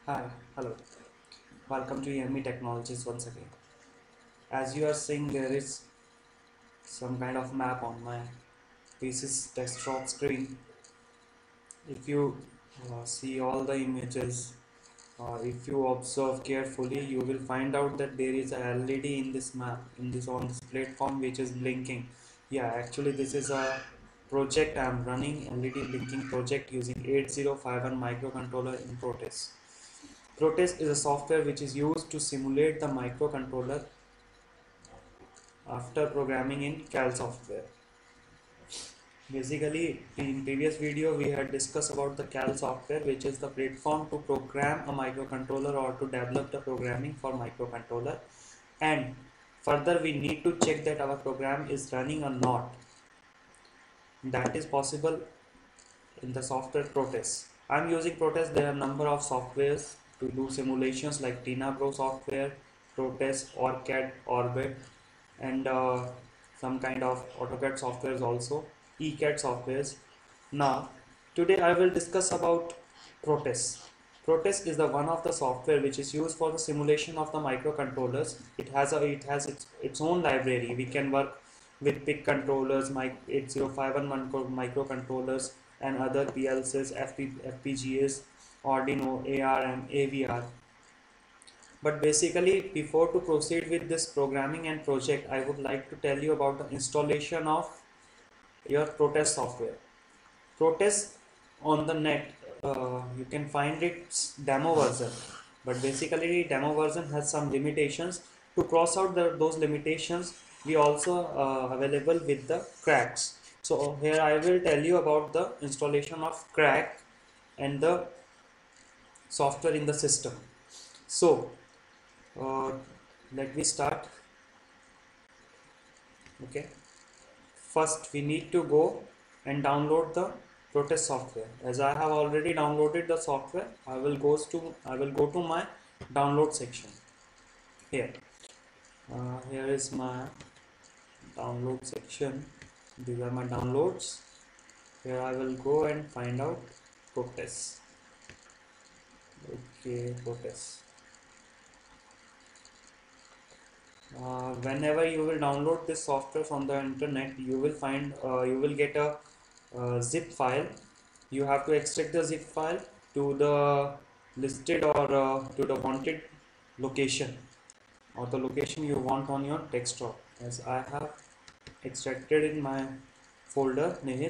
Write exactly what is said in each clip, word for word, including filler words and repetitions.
Hi, hello. Welcome to E M E Technologies once again. As you are seeing, there is some kind of map on my P C's desktop screen. If you uh, see all the images, or if you observe carefully, you will find out that there is a L E D in this map, in this on this platform, which is blinking. Yeah, actually, this is a project I am running, L E D blinking project using eight zero five one microcontroller in Protes. Protes is a software which is used to simulate the microcontroller after programming in cal software. Basically, in previous video we had discussed about the cal software, which is the platform to program a microcontroller or to develop the programming for microcontroller, and further we need to check that our program is running or not. That is possible in the software Protes. I'm using Protes. There are a number of softwares to do simulations like Tina Pro software, Protes, OrCAD, Orbit, and uh, some kind of AutoCAD softwares also, ECAD softwares. Now, today I will discuss about Protes. Protes is the one of the software which is used for the simulation of the microcontrollers. It has a it has its, its own library. We can work with PIC controllers, mic eight zero five one microcontrollers, and other P L Cs, F P, F P G As, Arduino, A R M, A V R. But basically, before to proceed with this programming and project, I would like to tell you about the installation of your Protes software. Protes on the net, uh, you can find its demo version, but basically demo version has some limitations. To cross out the, those limitations, we also uh, available with the cracks. So here I will tell you about the installation of crack and the software in the system. So uh, let me start. Okay, first we need to go and download the Protes software. As I have already downloaded the software, I will go to I will go to my download section. Here, uh, here is my download section. These are my downloads. Here I will go and find out Protes. Okay, Protes. Uh, whenever you will download this software from the internet, you will find uh, you will get a uh, zip file. You have to extract the zip file to the listed or uh, to the wanted location, or the location you want on your desktop. As I have extracted in my folder Nihit.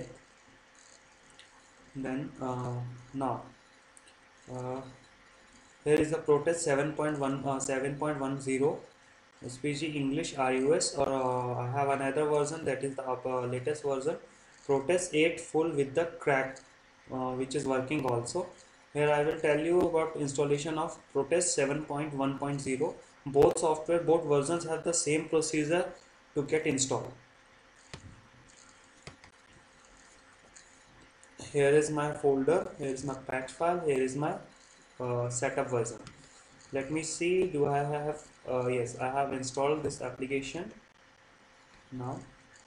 Then uh, now uh, here is the Protes seven point one uh, seven point one zero S P G English R U S, or uh, I have another version, that is the uh, latest version, Protes eight full with the crack, uh, which is working also. Here I will tell you about installation of Protes seven point one point zero. Both software, both versions have the same procedure to get installed. Here is my folder, here is my patch file, here is my uh, setup version. Let me see, do I have, uh, yes, I have installed this application now.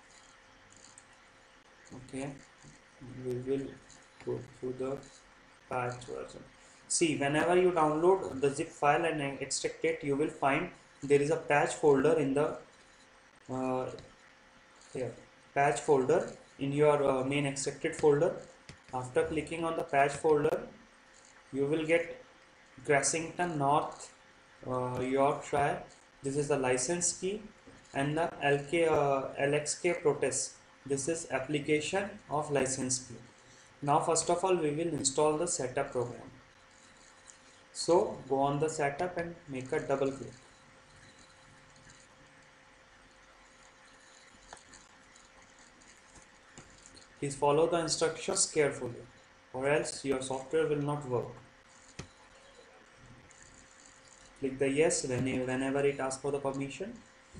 Okay, we will go through the patch version. See, whenever you download the zip file and extract it, you will find there is a patch folder in the uh, here patch folder in your uh, main extracted folder. After clicking on the patch folder, you will get Grassington North, uh, Yorkshire. This is the license key, and the L K uh, L X K Protes. This is application of license key. Now first of all we will install the setup program. So go on the setup and make a double click. Please follow the instructions carefully, or else your software will not work. Click the yes whenever it asks for the permission.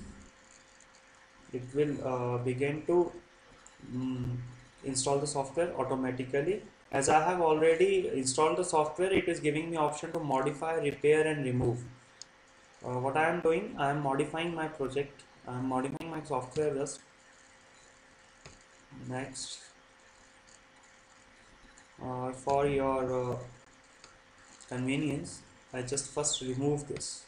It will uh, begin to um, install the software automatically. As I have already installed the software, it is giving me option to modify, repair and remove. Uh, what I am doing, I am modifying my project. I am modifying my software just. Next, uh, for your uh, convenience, I just first remove this.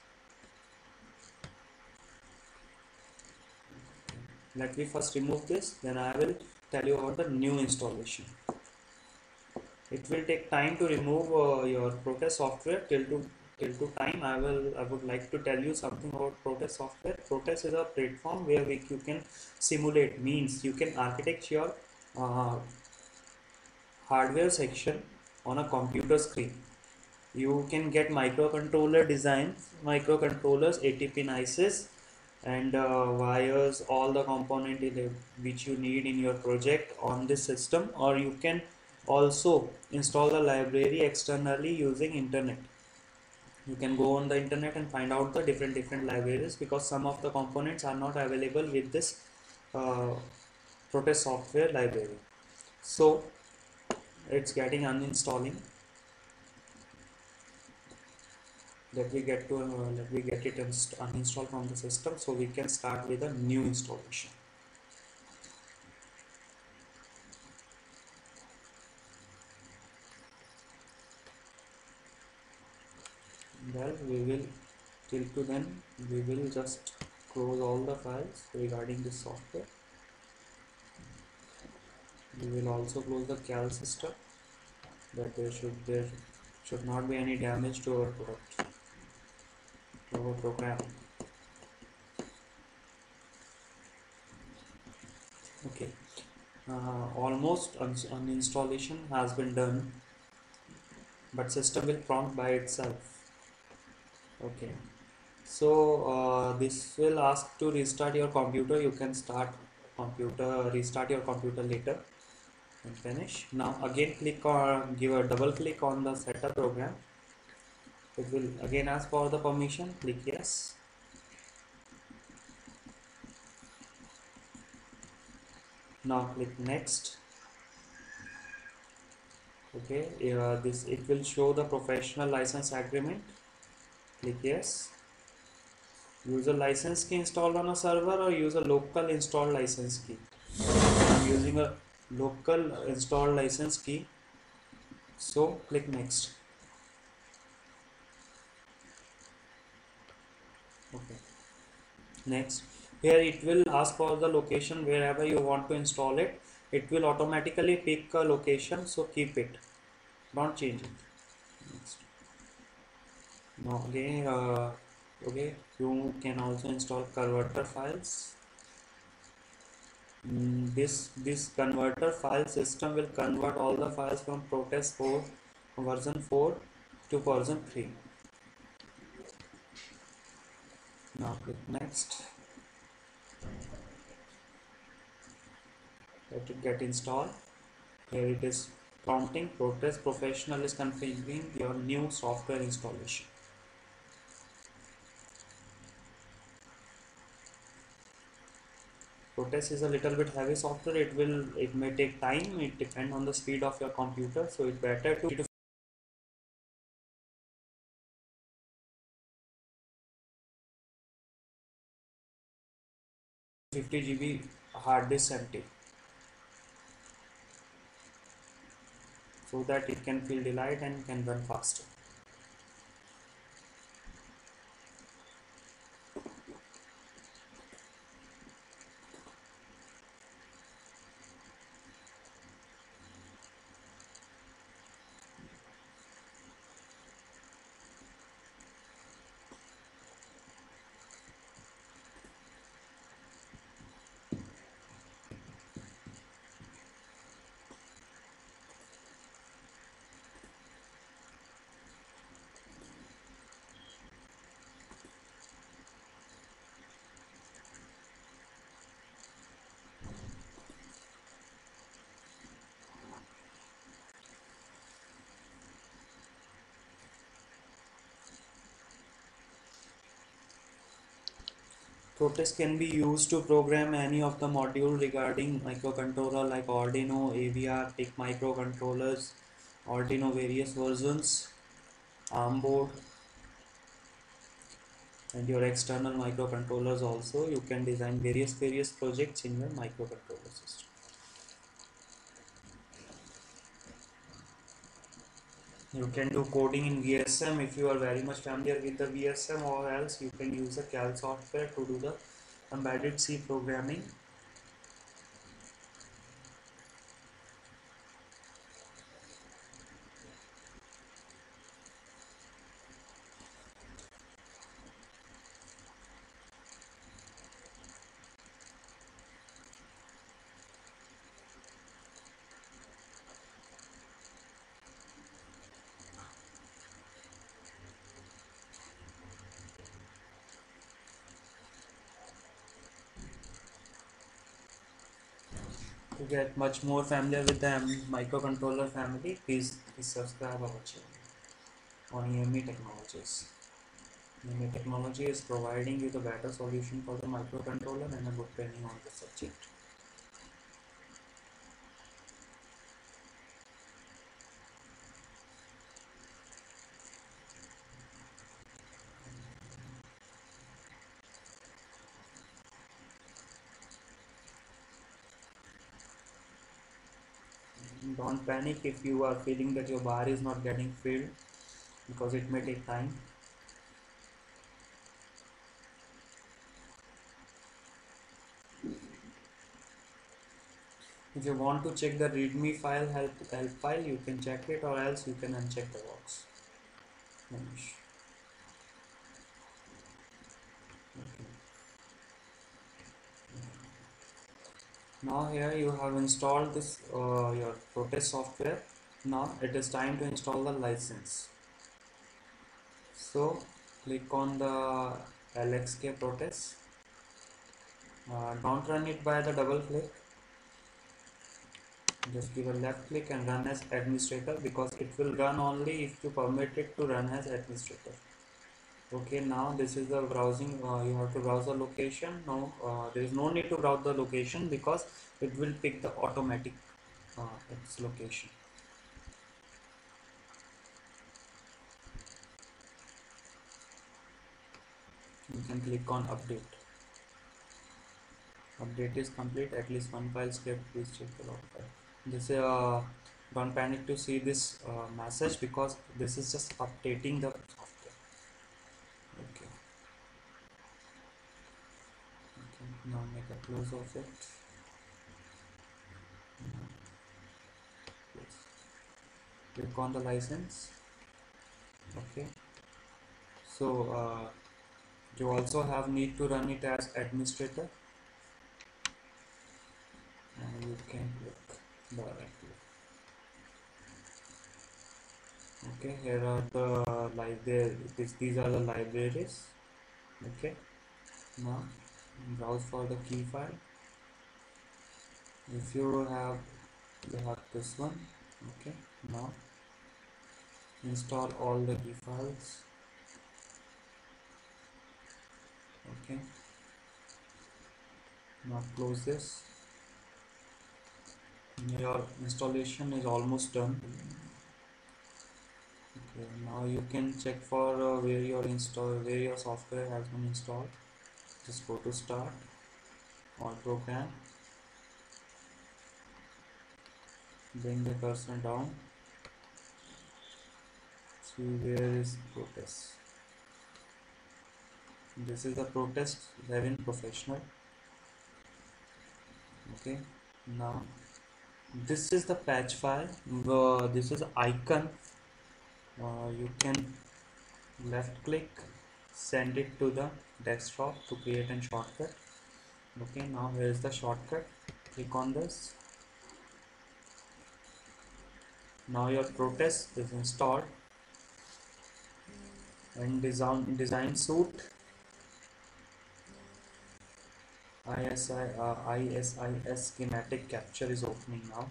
Let me first remove this, then I will tell you about the new installation. It will take time to remove uh, your Protest software. Till to till to time I will I would like to tell you something about Protest software. Protest is a platform where we, you can simulate, means you can architect your uh, hardware section on a computer screen. You can get microcontroller designs, microcontrollers, A T P NICes, and uh, wires, all the component which you need in your project on this system, or you can also install the library externally using internet. You can go on the internet and find out the different different libraries, because some of the components are not available with this uh, Protest software library. So it's getting uninstalling. Let me get to uh, let me get it uninstalled from the system, so we can start with a new installation. Well, we will till to then we will just close all the files regarding this software. We will also close the cal system, that there should there should not be any damage to our product, to our program. Okay, uh, almost un uninstallation has been done, but system will prompt by itself. Okay, so uh, this will ask to restart your computer. You can start computer restart your computer later and finish. Now again click on give a double click on the setup program. It will again ask for the permission. Click yes. Now click next. Okay, uh, this it will show the professional license agreement. Click yes. Use a license key installed on a server, or use a local installed license key. I'm using a local installed license key, so click next. Okay, next, here it will ask for the location wherever you want to install it. It will automatically pick a location, so keep it, don't change it. Next. Now again uh, okay, you can also install converter files. Mm, this this converter file system will convert all the files from Protest four version four to version three. Now click next. Let it get installed. Here it is prompting Protest Professional is configuring your new software installation. Protest is a little bit heavy software. It will it may take time. It depends on the speed of your computer. So it's better to fifty G B hard disk empty, so that it can feel delight and can run faster. Protest can be used to program any of the module regarding microcontroller like Arduino, A V R, PIC microcontrollers, Arduino various versions, ARM board, and your external microcontrollers also. You can design various various projects in your microcontroller system. You can do coding in V S M if you are very much familiar with the V S M, or else you can use the Cal software to do the embedded C programming. To get much more familiar with the microcontroller family, please, please subscribe our channel on E M E Technologies. E M E Technology is providing you the better solution for the microcontroller and a good training on the subject. Don't panic if you are feeling that your bar is not getting filled, because it may take time. If you want to check the readme file help, help file, you can check it, or else you can uncheck the box. Finish. Okay. Now here you have installed this uh, your Protest software. Now it is time to install the license. So click on the L X K Protest. Uh, don't run it by the double click. Just give a left click and run as administrator, because it will run only if you permit it to run as administrator. Okay, now this is the browsing. Uh, you have to browse the location. No, uh, there is no need to browse the location, because it will pick the automatic uh, its location. You can click on update. Update is complete. At least one file script. Please check the log file. This uh, don't panic to see this uh, message, because this is just updating the software. Okay. Okay. Now make a close of it. Yes. Click on the license. Okay. So uh, you also have need to run it as administrator, and you can click directly. Okay, here are the libraries. These are the libraries. Okay, now browse for the key file. If you have you have this one. Okay, now install all the key files. Okay, now close this. Your installation is almost done. Okay, now you can check for uh, where your install where your software has been installed. Just go to start, all program, bring the cursor down, see where is Protest. This is the Protest eleven professional. Okay, now this is the patch file. Uh, this is icon. Uh, you can left click, send it to the desktop to create a shortcut. Okay, now here is the shortcut. Click on this. Now your Protest is installed, and design design suite I S I uh, I S I S schematic capture is opening now.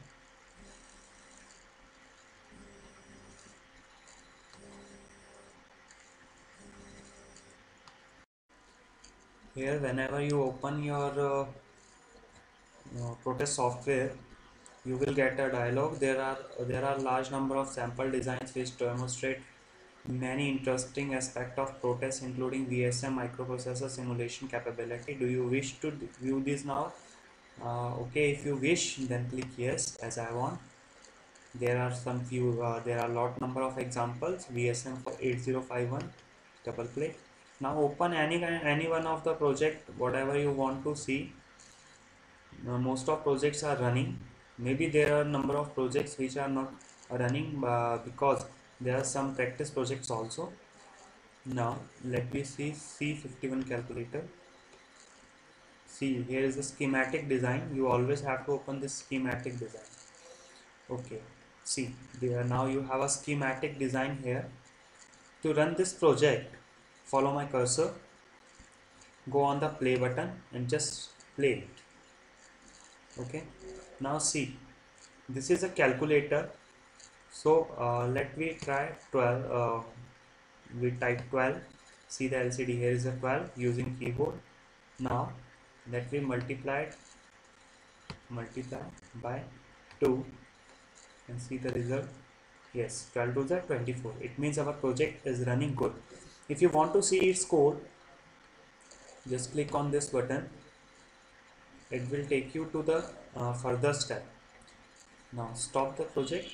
Here, whenever you open your uh, uh, Protest software, you will get a dialog. There are there are large number of sample designs which demonstrate many interesting aspects of Protest, including V S M microprocessor simulation capability. Do you wish to view this now? Uh, okay, if you wish, then click yes, as I want. There are some few uh, there are lot number of examples. V S M for eight zero five one, double click. Now open any kind any one of the project, whatever you want to see. Now, most of projects are running. Maybe there are number of projects which are not running uh, because there are some practice projects also. Now let me see C fifty-one calculator. See, here is the schematic design. You always have to open this schematic design. Okay, see there, now you have a schematic design here. To run this project, follow my cursor, go on the play button and just play it. Okay, now see, this is a calculator. So uh, let me try twelve. Uh, we type twelve. See the L C D, here is a twelve using keyboard. Now let me multiply it, multiply by two and see the result. Yes, twelve to the twenty-four. It means our project is running good. If you want to see its code, just click on this button. It will take you to the uh, further step. Now stop the project.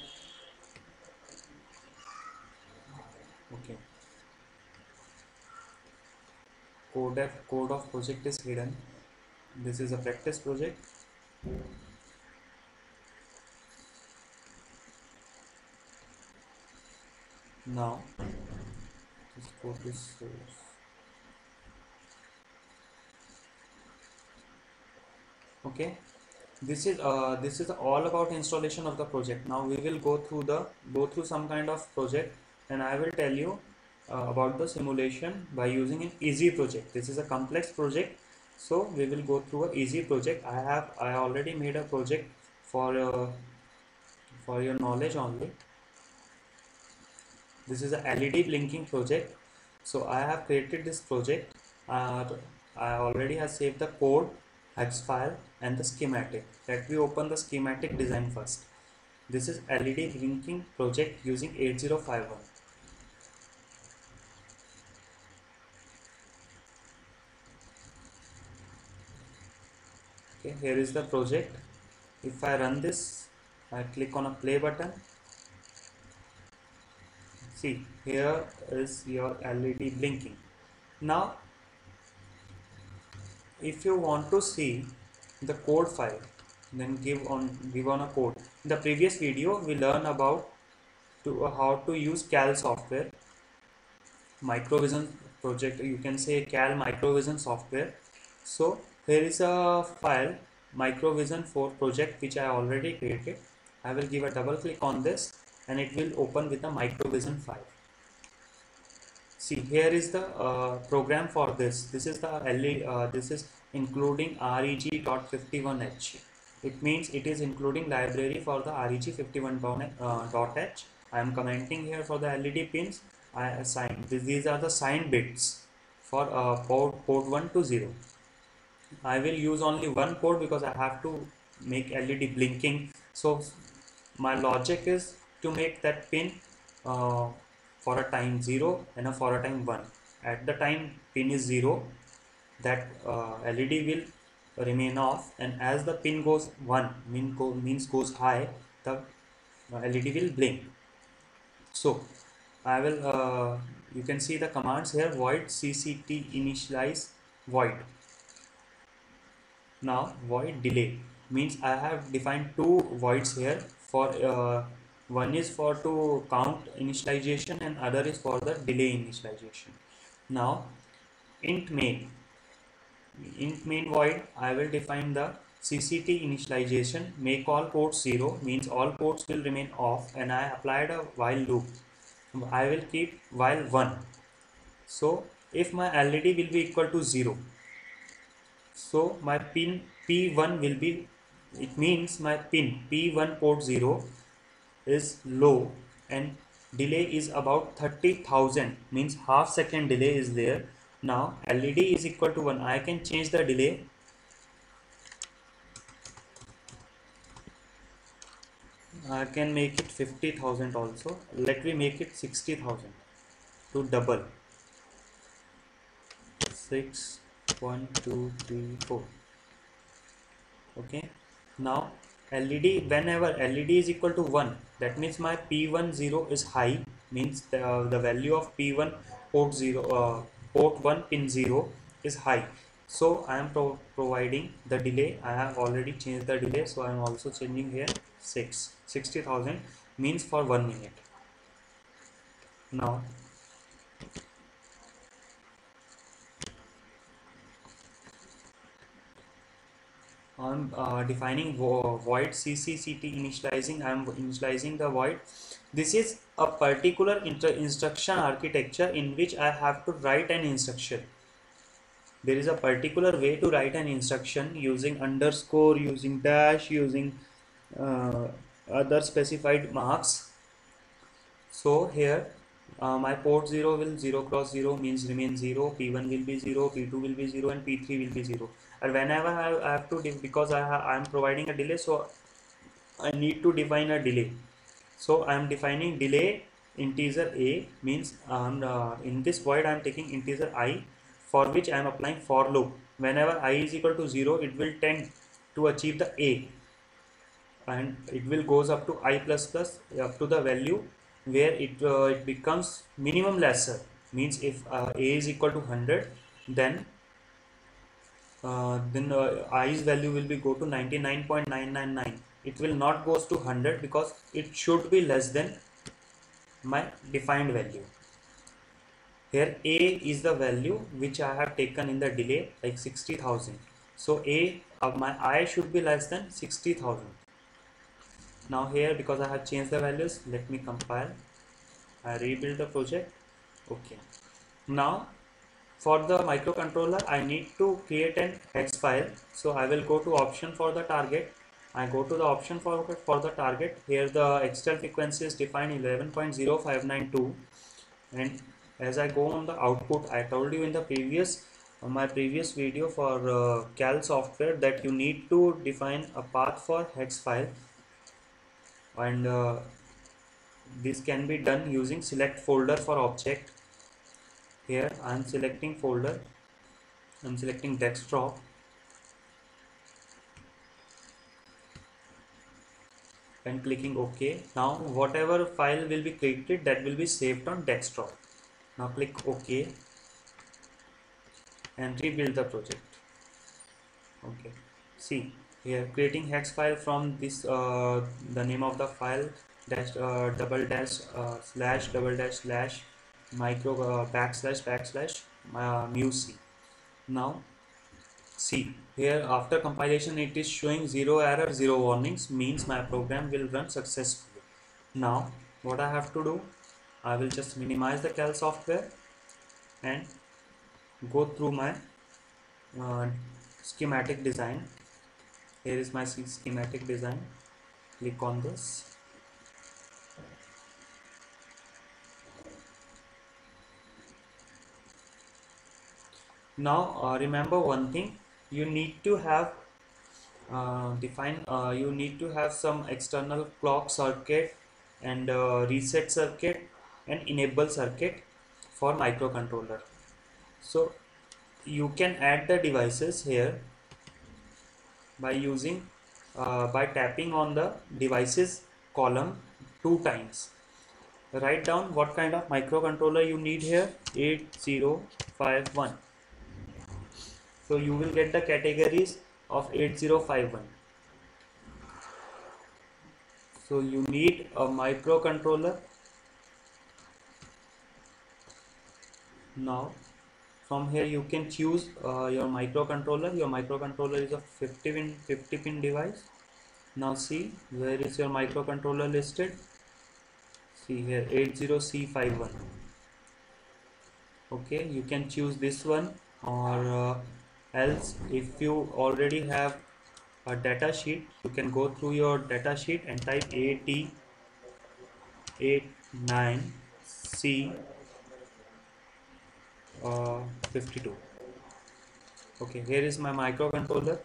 Okay. Code of, code of project is hidden. This is a practice project. Now just go to source. Okay, this is uh, this is all about installation of the project. Now we will go through the go through some kind of project, and I will tell you uh, about the simulation by using an easy project. This is a complex project, so we will go through a easy project. I have I already made a project for uh, for your knowledge only. This is a L E D blinking project. So I have created this project. uh, I already have saved the code, hex file and the schematic. Let me open the schematic design first. This is L E D blinking project using eight zero five one. Okay, here is the project. If I run this, I click on a play button. See, here is your L E D blinking. Now if you want to see the code file, then give on give on a code. In the previous video we learned about to uh, how to use cal software, microvision project, you can say cal microvision software. So here is a file, microvision four project, which I already created. I will give a double click on this and it will open with a microvision file. See, here is the uh, program for this. This is the L E D, uh, this is including reg dot fifty-one h. It means it is including library for the reg fifty-one dot h. I am commenting here for the L E D pins. I assign these are the signed bits for uh, port port one to zero. I will use only one port because I have to make L E D blinking. So my logic is to make that pin uh, for a time zero and a for a time one. At the time pin is zero, that uh, L E D will remain off, and as the pin goes one, mean go, means goes high, the uh, L E D will blink. So I will uh, you can see the commands here: void cct initialize void. Now void delay means I have defined two voids here. For uh, one is for to count initialization and other is for the delay initialization. Now int main int main void, I will define the cct initialization, make all ports zero, means all ports will remain off, and I applied a while loop. I will keep while one. So if my L E D will be equal to zero, so my pin P one will be, it means my pin P one port zero is low and delay is about thirty thousand, means half second delay is there. Now L E D is equal to one. I can change the delay. I can make it fifty thousand also. Let me make it sixty thousand to double. six, one, two, three, four. Okay. Now L E D, whenever L E D is equal to one, that means my P one zero is high, means the, uh, the value of P one port zero, uh, port one pin zero is high. So I am pro providing the delay. I have already changed the delay, so I am also changing here six sixty thousand means for one minute. Now I'm uh, defining vo void C C C T initializing. I'm initializing the void. This is a particular instruction architecture in which I have to write an instruction. There is a particular way to write an instruction using underscore, using dash, using uh, other specified marks. So here uh, my port zero will zero cross zero means remain zero, P one will be zero, P two will be zero, and P three will be zero. And whenever I, I have to, because I, I am providing a delay, so I need to define a delay. So I am defining delay integer a, means um, uh, in this void I am taking integer I, for which I am applying for loop. Whenever I is equal to zero, it will tend to achieve the a, and it will goes up to I plus plus up to the value where it uh, it becomes minimum lesser, means if uh, a is equal to one hundred, then uh, then uh, i's value will be go to ninety-nine point nine nine nine. It will not goes to one hundred because it should be less than my defined value. Here a is the value which I have taken in the delay, like sixty thousand. So a of my I should be less than sixty thousand. Now here, because I have changed the values, let me compile. I rebuild the project. Okay. Now for the microcontroller, I need to create an hex file. So I will go to option for the target. I go to the option for, for the target. Here the X T L frequency is defined eleven point zero five nine two, and as I go on the output, I told you in the previous uh, my previous video for uh, cal software that you need to define a path for hex file, and uh, this can be done using select folder for object. Here I am selecting folder, I am selecting desktop, and clicking OK. Now whatever file will be created, that will be saved on desktop. Now click OK and rebuild the project. Okay, see here, creating hex file from this uh, the name of the file dash uh, double dash uh, slash double dash slash micro uh, backslash backslash uh, music. Now see here, after compilation it is showing zero error, zero warnings, means my program will run successfully. Now what I have to do, I will just minimize the cal software and go through my uh, schematic design. Here is my schematic design. Click on this. Now uh, remember one thing, you need to have uh, define uh, you need to have some external clock circuit and uh, reset circuit and enable circuit for microcontroller. So you can add the devices here by using uh, by tapping on the devices column two times. Write down what kind of microcontroller you need here, eight zero five one. So you will get the categories of eight zero five one. So you need a microcontroller. Now from here you can choose uh, your microcontroller. Your microcontroller is a fifty pin fifty pin device. Now see, where is your microcontroller listed? See here, eight zero C five one. Okay, you can choose this one, or uh, else if you already have a data sheet, you can go through your data sheet and type A T eight nine C uh, fifty-two. Okay, here is my microcontroller.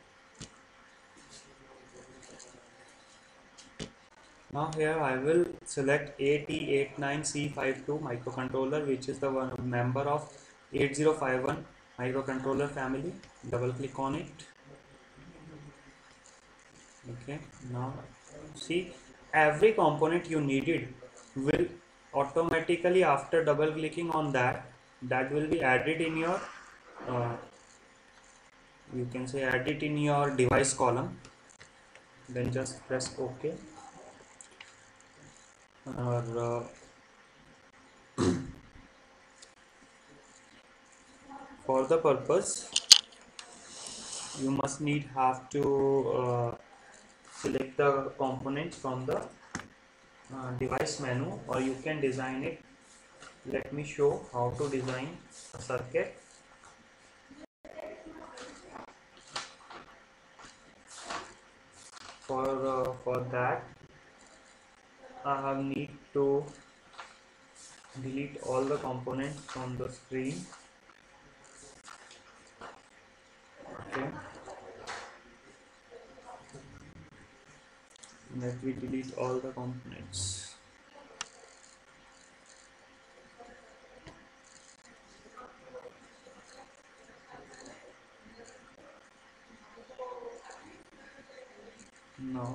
Now here I will select A T eight nine C five two microcontroller, which is the one member of eight zero five one microcontroller family. Double click on it. Okay, now see, every component you needed will automatically, after double clicking on that, that will be added in your uh, you can say add it in your device column. Then just press OK. Or uh, for the purpose, you must need have to uh, select the components from the uh, device menu, or you can design it. Let me show how to design a circuit. For uh, for that, I have need to delete all the components from the screen. Okay, let me delete all the components. Now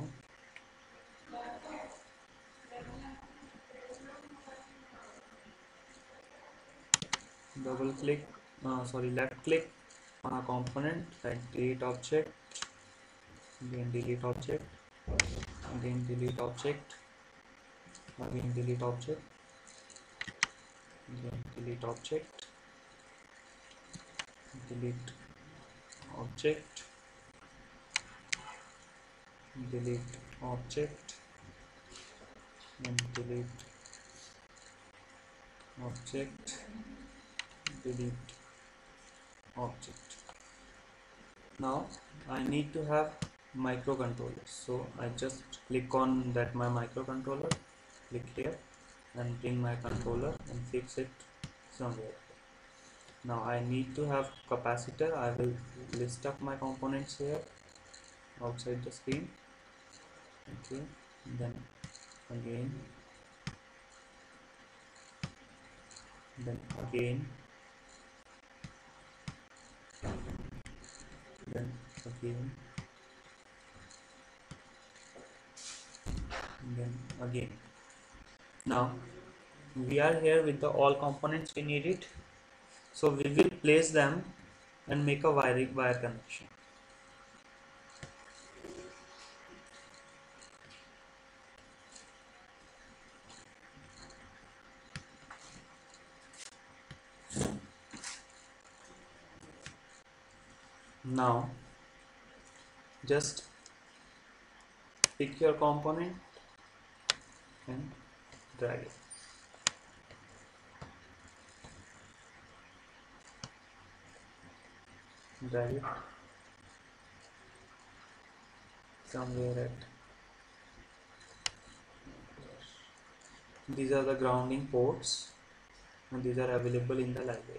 double click, uh, sorry, left click on a component, like delete object, then delete object, again delete object, again delete object, then delete object, delete object, delete object, then delete object, delete object. Now I need to have microcontroller, so I just click on that my microcontroller, click here and bring my controller and fix it somewhere. Now I need to have capacitor. I will list up my components here outside the screen. Okay, then again, then again, then again, then again. Now we are here with the all components we need it, so we will place them and make a wire wire connection. Now just pick your component and drag it. Drag it somewhere at. These are the grounding ports, and these are available in the library.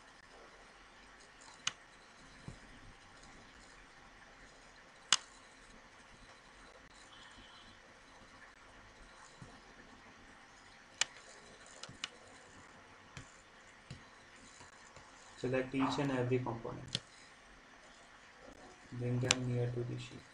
Select each and every component, bring them near to the sheet.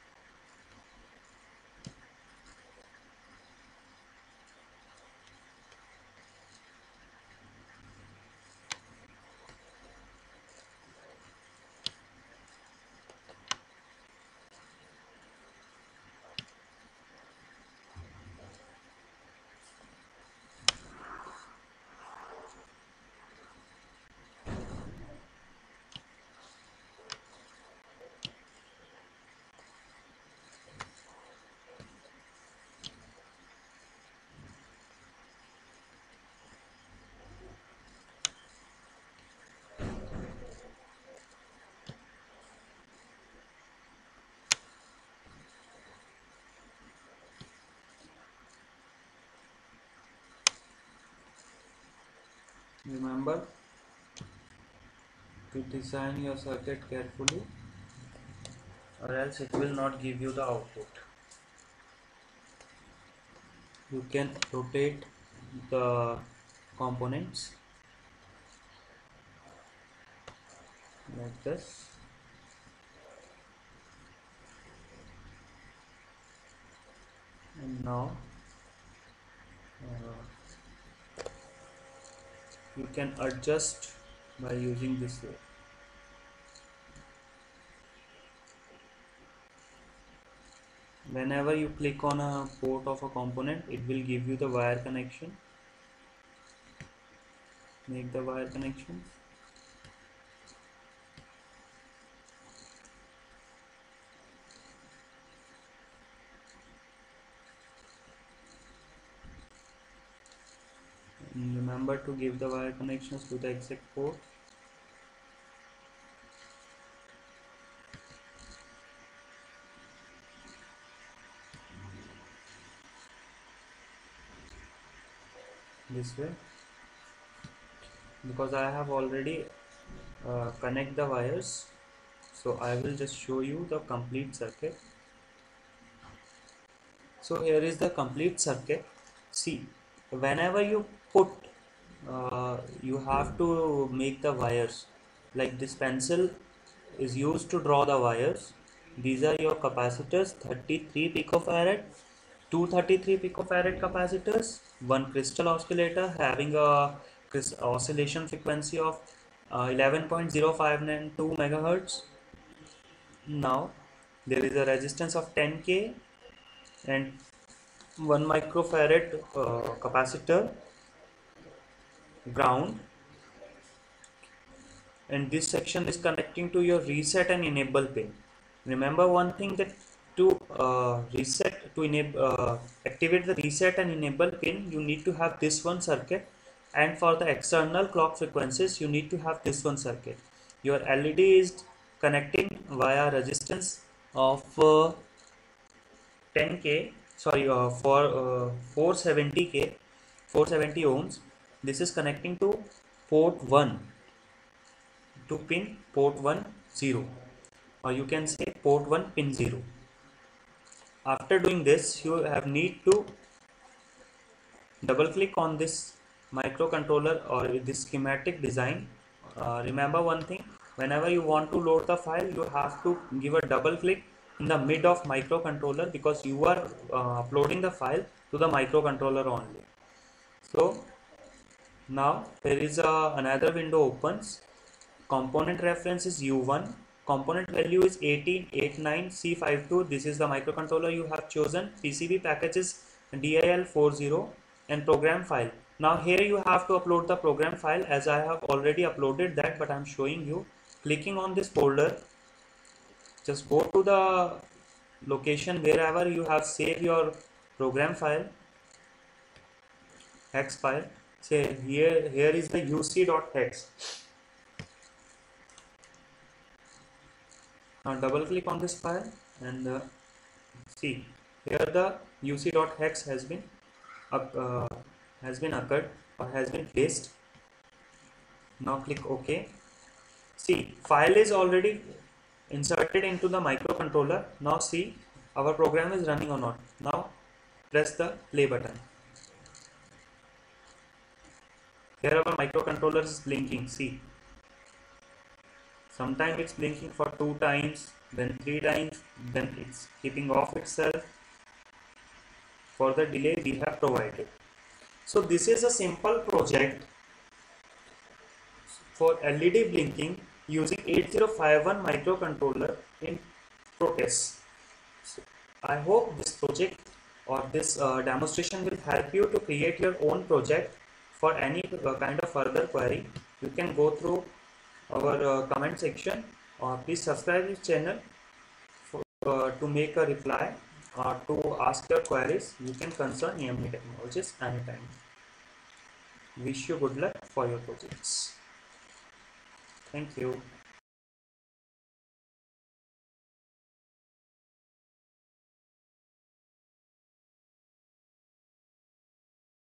Remember to design your circuit carefully, or else it will not give you the output. you can rotate the components like this. And now uh, you can adjust by using this way. Whenever you click on a port of a component, it will give you the wire connection. Make the wire connections. And remember to give the wire connections to the exact port. This way, because I have already uh, connect the wires, so I will just show you the complete circuit. So here is the complete circuit. See, whenever you put uh, you have to make the wires, like this pencil is used to draw the wires. These are your capacitors, thirty-three picofarad, two thirty-three picofarad capacitors, one crystal oscillator having a oscillation frequency of uh, eleven point zero five nine two megahertz. Now there is a resistance of ten K and one microfarad uh, capacitor ground, and this section is connecting to your reset and enable pin. Remember one thing, that to uh, reset to enable uh, activate the reset and enable pin, you need to have this one circuit, and for the external clock frequencies you need to have this one circuit. Your L E D is connecting via resistance of uh, ten K, sorry, uh, for uh, four seventy K, four seventy ohms. This is connecting to port one, to pin port one zero, or you can say port one pin zero. After doing this, you have need to double click on this microcontroller or this schematic design. Uh, remember one thing, whenever you want to load the file, you have to give a double click in the mid of microcontroller, because you are uh, uploading the file to the microcontroller only. So now there is a, another window opens. Component reference is U one. Component value is eighteen eighty-nine C fifty-two. This is the microcontroller you have chosen. P C B package is D I L forty, and program file. Now here you have to upload the program file, as I have already uploaded that, but I am showing you. Clicking on this folder, just go to the location wherever you have saved your program file, hex file. Say here, here is the uc.hex. Now double click on this file and uh, see, here the uc.hex has been uh, has been occurred or has been placed. Now click OK. See, file is already inserted into the microcontroller. Now see, our program is running or not. Now press the play button. Here our microcontroller is blinking. See, sometimes it's blinking for two times, then three times, then it's keeping off itself for the delay we have provided. So this is a simple project for L E D blinking using eight zero five one microcontroller in Protes. So I hope this project or this uh, demonstration will help you to create your own project. For any uh, kind of further query, you can go through our uh, comment section, or please subscribe this channel for, uh, to make a reply or to ask your queries. You can consult A M D Technologies anytime. Wish you good luck for your projects. Thank you.